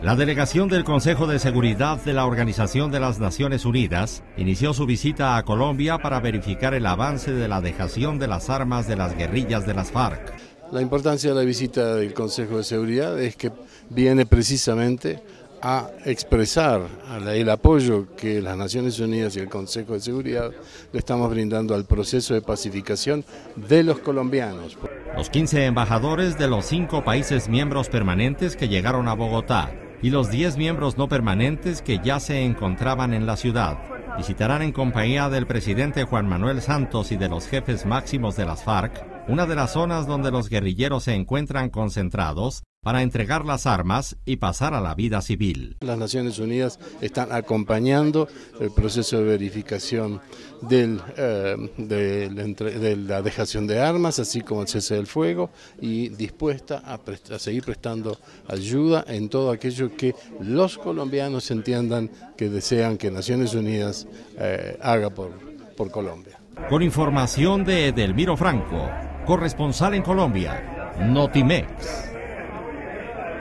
La delegación del Consejo de Seguridad de la Organización de las Naciones Unidas inició su visita a Colombia para verificar el avance de la dejación de las armas de las guerrillas de las FARC. La importancia de la visita del Consejo de Seguridad es que viene precisamente a expresar el apoyo que las Naciones Unidas y el Consejo de Seguridad le estamos brindando al proceso de pacificación de los colombianos. Los 15 embajadores de los 5 países miembros permanentes que llegaron a Bogotá y los 10 miembros no permanentes que ya se encontraban en la ciudad visitarán en compañía del presidente Juan Manuel Santos y de los jefes máximos de las FARC una de las zonas donde los guerrilleros se encuentran concentrados para entregar las armas y pasar a la vida civil. Las Naciones Unidas están acompañando el proceso de verificación de la dejación de armas, así como el cese del fuego, y dispuesta a seguir prestando ayuda en todo aquello que los colombianos entiendan que desean que Naciones Unidas haga por Colombia. Con información de Edelmiro Franco, corresponsal en Colombia, Notimex.